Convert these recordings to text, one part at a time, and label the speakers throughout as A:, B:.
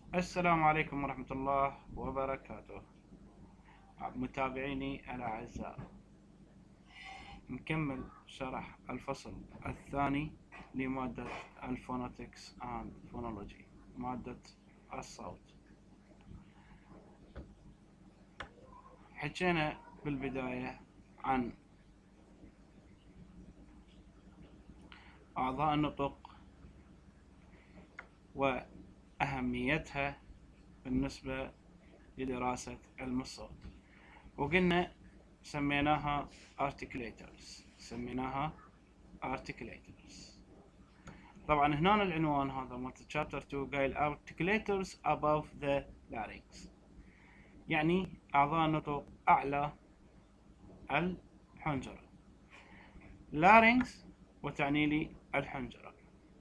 A: السلام عليكم ورحمة الله وبركاته. متابعيني الأعزاء، نكمل شرح الفصل الثاني لمادة الفونetics and phonology، مادة الصوت. حكينا بالبداية عن أعضاء النطق وأهميتها بالنسبة لدراسة علم الصوت، وقلنا سميناها articulators. طبعا هنا العنوان هذا مالت chapter 2 قايل articulators above the larynx، يعني أعضاء النطق أعلى الحنجرة. larynx وتعني لي الحنجرة.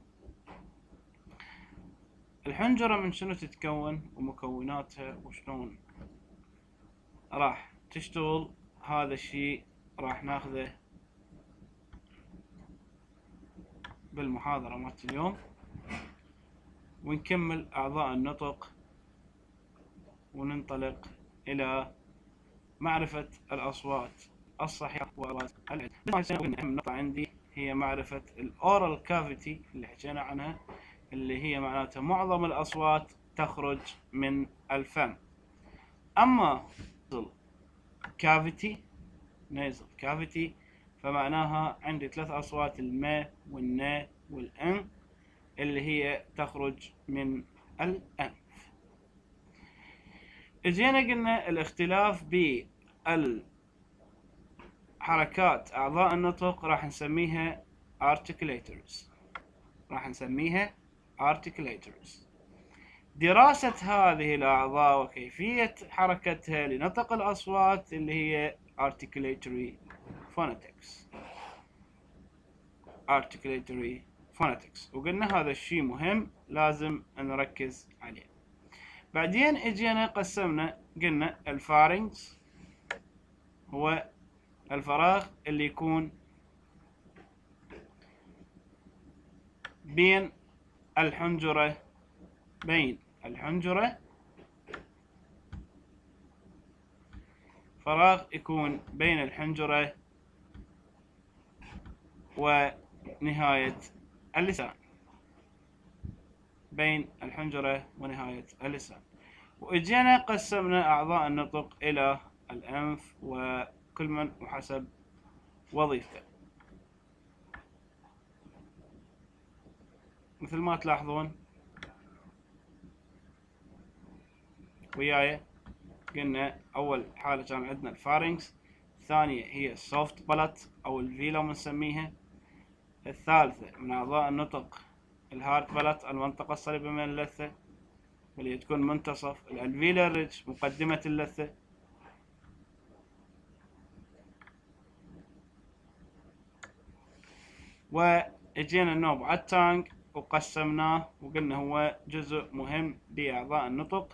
A: الحنجرة من شنو تتكون ومكوناتها وشلون راح تشتغل، هذا الشيء راح ناخذه بالمحاضرة مالت اليوم، ونكمل أعضاء النطق وننطلق إلى معرفة الأصوات الصحيحة والأصوات العدة. أهم نقطة عندي هي معرفة الأورال كافيتي اللي حكينا عنها، اللي هي معناتها معظم الأصوات تخرج من الفم. أما nasal cavity فمعناها عندي 3 أصوات، الما والنا والأن، اللي هي تخرج من الأنف. اجينا قلنا الاختلاف بالحركات أعضاء النطق راح نسميها articulators. دراسة هذه الأعضاء وكيفية حركتها لنطق الأصوات اللي هي articulatory phonetics. وقلنا هذا الشيء مهم لازم نركز عليه. بعدين اجينا قسمنا، قلنا الفارنكس هو الفراغ اللي يكون بين الحنجرة فراغ يكون بين الحنجرة ونهاية اللسان، وإجينا قسمنا أعضاء النطق إلى الأنف، وكل من وحسب وظيفته. مثل ما تلاحظون وياي، قلنا أول حالة كان عندنا الفارنكس، الثانية هي السوفت بالت أو الفيلوم نسميها، الثالثة من أعضاء النطق الهارد بالت، المنطقة الصلبة من اللثة واللي تكون منتصف الالفيلر ريدج، مقدمة اللثة. وإجينا النوب على التانج وقسمناه وقلنا هو جزء مهم لأعضاء النطق،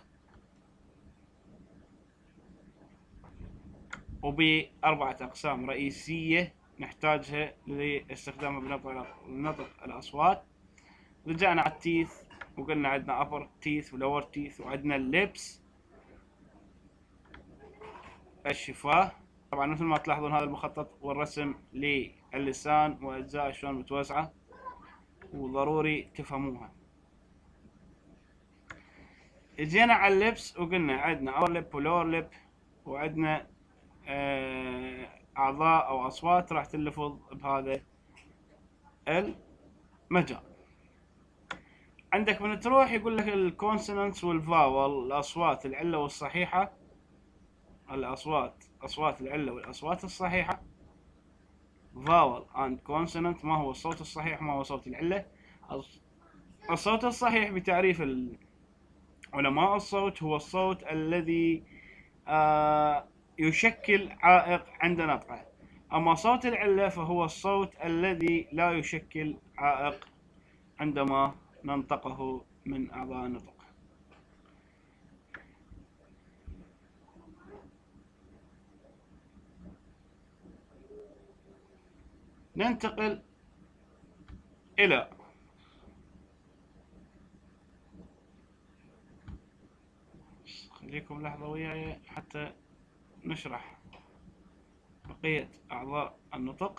A: وب4 أقسام رئيسية نحتاجها لاستخدامها بنطق الأصوات. رجعنا على التيث وقلنا عندنا upper teeth و lower teeth، وعندنا اللبس الشفاه. طبعا مثل ما تلاحظون هذا المخطط والرسم للسان وأجزاء شلون متوزعة، وضروري تفهموها. اجينا على اللبس وقلنا عندنا upper lip و lower lip، وعندنا أعضاء أو أصوات راح تلفظ بهذا المجال. عندك من تروح يقول لك الكونسونانتس والفاول، الأصوات العلة والصحيحة، أصوات العلة والأصوات الصحيحة، vowel and consonant، ما هو الصوت الصحيح وما هو صوت العلة. الصوت الصحيح بتعريف علماء الصوت هو الصوت الذي يشكل عائق عند نطقه، أما صوت العلة فهو الصوت الذي لا يشكل عائق عندما ننطقه من أعضاء النطق. ننتقل إلى خليكم لحظة وياي حتى نشرح بقية أعضاء النطق.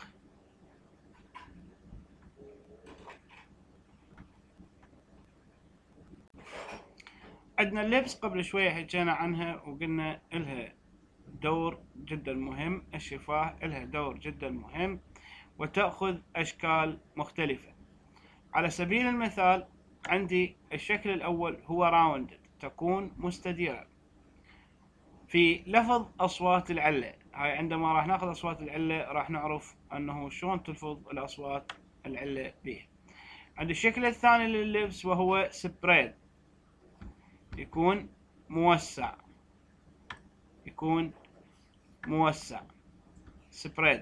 A: عندنا اللبس قبل شوية حكينا عنها وقلنا إلها دور جدا مهم، الشفاه إلها دور جدا مهم وتأخذ أشكال مختلفة. على سبيل المثال عندي الشكل الأول هو راوندد، تكون مستديرة. في لفظ أصوات العلة، هاي عندما راح ناخذ أصوات العلة راح نعرف أنه شلون تلفظ الأصوات العلة بها. عند الشكل الثاني لللبس وهو سبريد، يكون موسع، يكون موسع سبريد.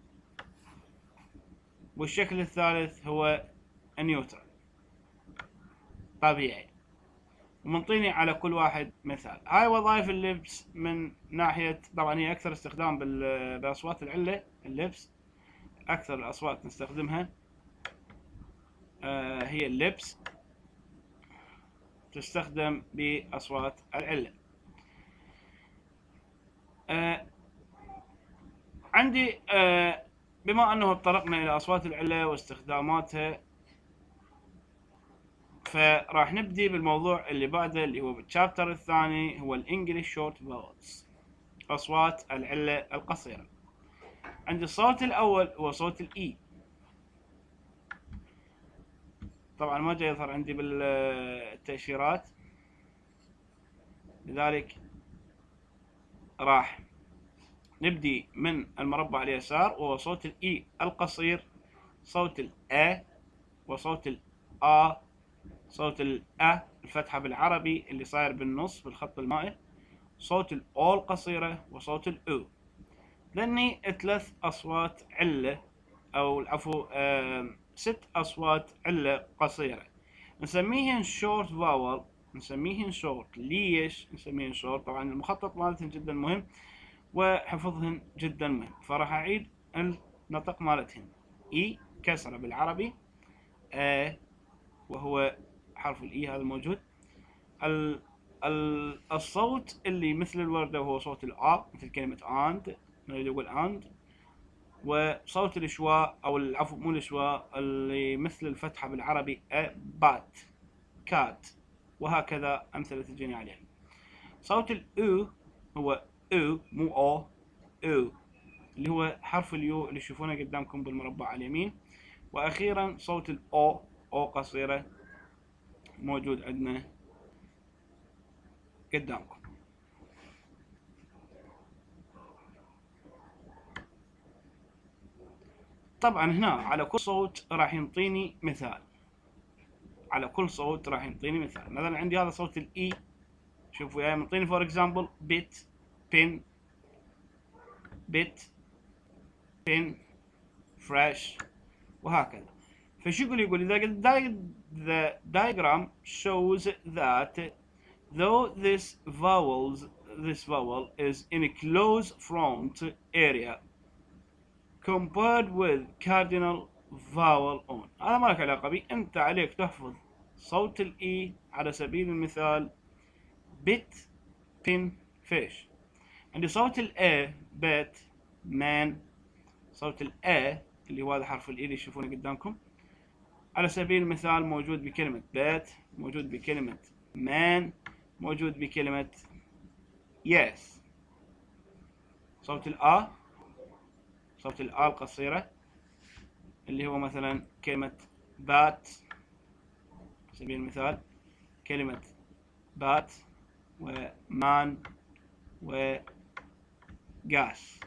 A: والشكل الثالث هو نيوترال طبيعي. ومنطيني على كل واحد مثال. هاي وظائف اللبس من ناحية، طبعا هي أكثر استخدام بأصوات العلة. اللبس أكثر الأصوات نستخدمها هي اللبس، تستخدم بأصوات العلة. عندي بما أنه تطرقنا إلى أصوات العلة واستخداماتها، فراح نبدي بالموضوع اللي بعده اللي هو بالشابتر الثاني، هو الانجليش شورت فاولز، أصوات العلة القصيرة. عندي الصوت الأول هو صوت الإي، طبعا ما جاي يظهر عندي بالتأشيرات، لذلك راح نبدي من المربع اليسار، وهو صوت الإي القصير، صوت الأ وصوت الآ، صوت الأ الفتحة بالعربي اللي صاير بالنص بالخط المائل، صوت الأو القصيرة، وصوت الأو. لأني 3 أصوات علة، أو العفو 6 أصوات علة قصيرة نسميهن شورت فاول، نسميهن شورت. ليش نسميهن شورت؟ طبعا المخطط مالتهن جدا مهم وحفظهن جدا مهم، فراح أعيد النطق مالتهن. إي كسرة بالعربي، وهو حرف الإي هذا الموجود. الصوت اللي مثل الوردة وهو صوت الآ، مثل كلمة آند، نريد يقول آند. وصوت الإشواء، أو العفو مو الإشواء، اللي مثل الفتحة بالعربي بات، كات، وهكذا أمثلة تجيني عليها. صوت الأو هو أو مو أو، أو اللي هو حرف اليو اللي تشوفونه قدامكم بالمربع على اليمين. وأخيرا صوت الأو، أو قصيرة، موجود عندنا قدامكم. طبعا هنا على كل صوت راح ينطيني مثال، على كل صوت راح ينطيني مثال. مثلا عندي هذا صوت الإي، شوفوا وياي منطيني فور اكزامبل بت، بن، بت، بن، فريش، وهكذا. فشو يقول إذا the diagram shows that though this vowel is in a close front area compared with cardinal vowel on. هذا ما لك علاقة بي، أنت عليك تحفظ صوت الإي. على سبيل المثال بت، بن، فيش. عندي صوت الأ بيت، مان. صوت الأ اللي هو هذا حرف الإي اللي تشوفونه قدامكم، على سبيل المثال موجود بكلمة بيت، موجود بكلمة مان، موجود بكلمة يس. صوت الآ، صوت الآ القصيرة اللي هو مثلا كلمة بات، على سبيل المثال كلمة بات ومان وجاس.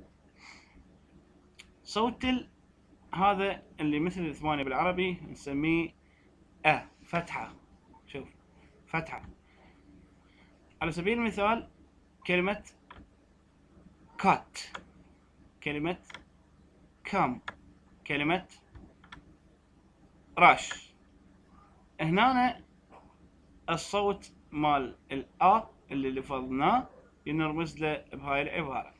A: صوت هذا اللي مثل الثمانية بالعربي نسميه فتحة، شوف فتحة. على سبيل المثال كلمة كات، كلمة كم، كلمة رش. هنا الصوت مال الآ اللي لفظناه ينرمز له بهاي العبارة.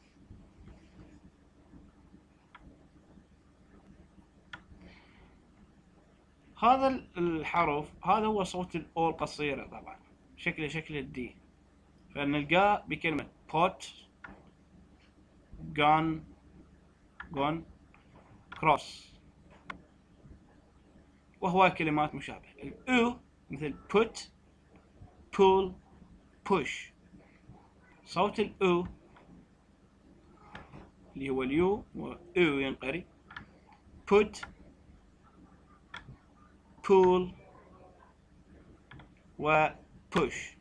A: هذا الحرف هذا هو صوت الأو القصيرة، طبعا شكل الدي. فنلقاه بكلمة pot gun cross، وهو كلمات مشابهة. الأو مثل put pull push. صوت الأو اللي هو اليو وأو ينقري put pull و push.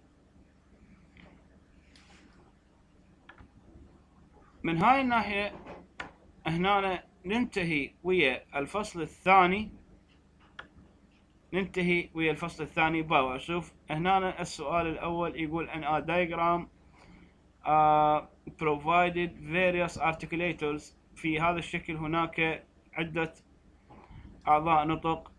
A: من هاي الناحية هنا ننتهي ويا الفصل الثاني. باور. شوف هنا السؤال الأول يقول أن a diagram provided various articulators. في هذا الشكل هناك عدة أعضاء نطق.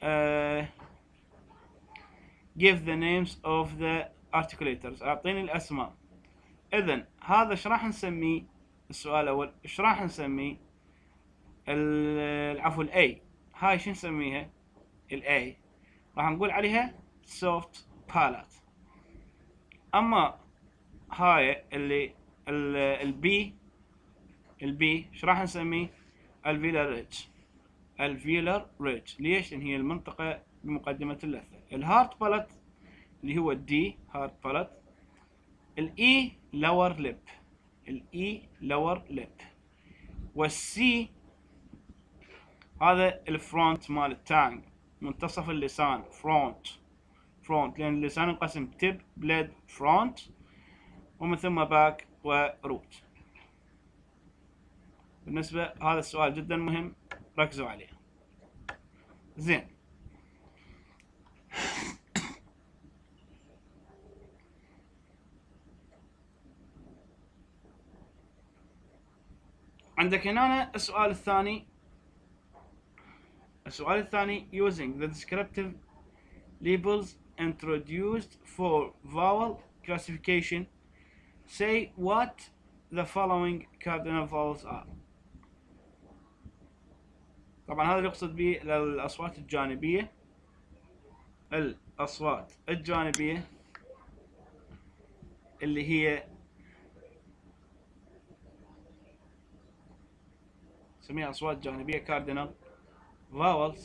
A: give the names of the articulators. أعطيني الأسماء. إذن هذا إيش راح نسميه؟ السؤال الأول إيش راح نسميه؟ عفوا الأي. هاي شو نسميها؟ الأي راح نقول عليها soft palate. أما هاي اللي البي إيش راح نسميه؟ الفيلر ريدج. ليش؟ لأن هي المنطقة بمقدمة اللثة. الهارت بالات اللي هو الدي هارت بالات. الاي لور ليب. والسي هذا الفرونت مال التانج، منتصف اللسان. فرونت لأن اللسان ينقسم تب بليد فرونت ومن ثم باك وروت. بالنسبة هذا السؤال جدا مهم، ركزوا عليه. زين، عندك هنا السؤال الثاني using the descriptive labels introduced for vowel classification, say what the following cardinal vowels are. طبعا هذا اللي يقصد به الأصوات الجانبية. اللي هي نسميها أصوات جانبية cardinal vowels.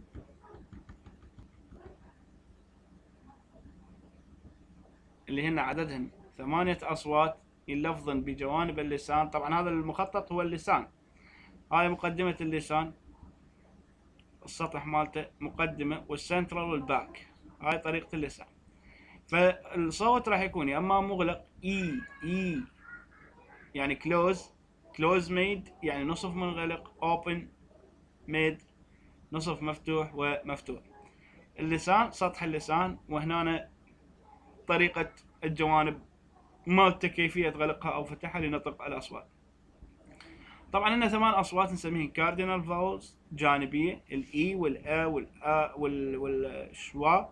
A: اللي هن عددهن 8 أصوات يلفظن بجوانب اللسان. طبعا هذا المخطط هو اللسان. هاي مقدمة اللسان، السطح مالته مقدمة، والسنترال والباك. هاي طريقة اللسان. فالصوت راح يكون يا اما مغلق اي يعني close made يعني نصف منغلق، open made نصف مفتوح ومفتوح. اللسان سطح اللسان، وهنا طريقة الجوانب مالته كيفية غلقها او فتحها لنطق الاصوات. طبعا لنا 8 اصوات نسميهم كاردينال فاولز جانبية. الاي والا والشوا،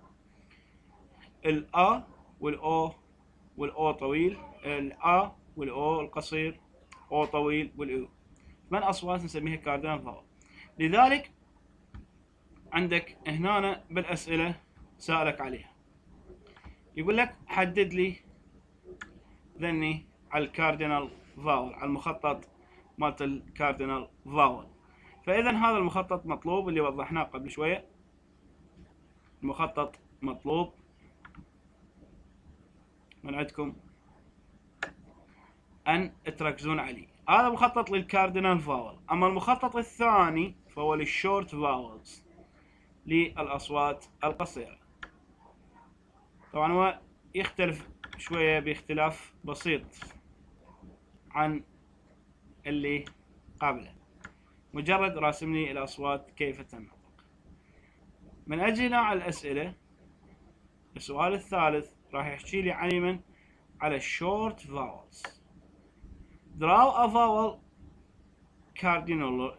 A: الأ والأو طويل، الأ والأو القصير، أو طويل، والأو. 8 أصوات نسميها كاردينال فاول. لذلك عندك هنا بالأسئلة سألك عليها، يقول لك حدد لي ذني على الكاردينال فاول، على المخطط مالت الكاردينال فاول. فإذا هذا المخطط مطلوب اللي وضحناه قبل شوية. المخطط مطلوب من عندكم أن تركزون عليه. هذا مخطط للكاردينال فاول. أما المخطط الثاني فهو للشورت فاولز، للأصوات القصيرة. طبعا هو يختلف شوية باختلاف بسيط عن اللي قبله، مجرد راسم لي الأصوات كيف تنطق. من أجل على الأسئلة، السؤال الثالث راح يحكي لي عن على الشورت فاولز. draw a vowel cardinal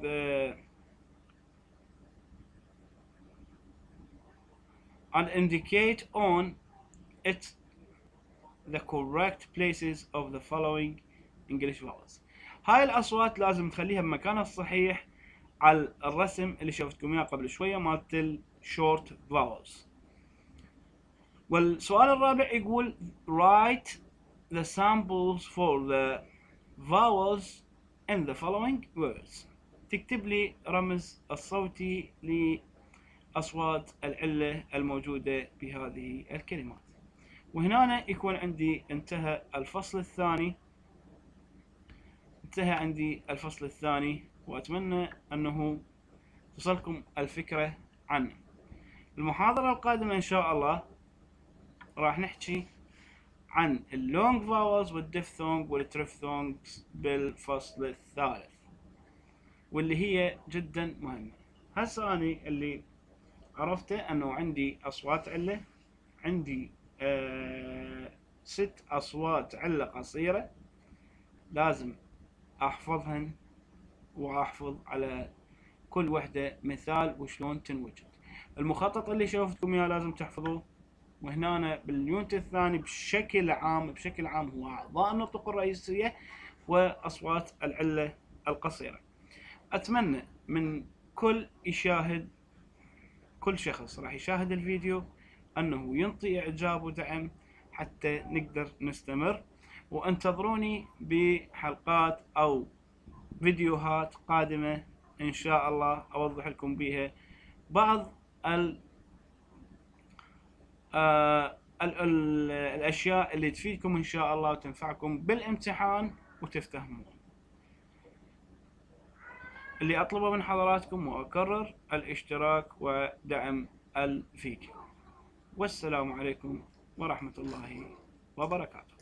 A: and indicate on it the correct places of the following English vowels. هاي الأصوات لازم تخليها بمكانها الصحيح على الرسم اللي شفتكم اياه قبل شوية مالت الشورت فاولز. والسؤال الرابع يقول write the samples for the vowels in the following words. تكتب لي رمز الصوتي لأصوات العلة الموجودة بهذه الكلمات. وهنا يكون عندي انتهى الفصل الثاني، وأتمنى أنه تصلكم الفكرة عنه. المحاضرة القادمة إن شاء الله راح نحكي عن اللونج فاولز والديفثونج والتريفثونجز بالفصل الثالث، واللي هي جدا مهمة. هسه أنا اللي عرفته أنه عندي أصوات علة، عندي 6 أصوات علة قصيرة لازم أحفظهن، وأحفظ على كل وحدة مثال وشلون تنوجد. المخطط اللي شوفتكم إياه لازم تحفظوه. وهنا باليونت الثاني بشكل عام هو أعضاء النطق الرئيسية وأصوات العلة القصيرة. أتمنى من كل شخص راح يشاهد الفيديو أنه ينطي إعجاب ودعم حتى نقدر نستمر، وانتظروني بحلقات أو فيديوهات قادمة إن شاء الله أوضح لكم بها بعض الأشياء اللي تفيدكم إن شاء الله وتنفعكم بالامتحان وتفتهمون. اللي أطلبه من حضراتكم وأكرر الاشتراك ودعم الفيديو. والسلام عليكم ورحمة الله وبركاته.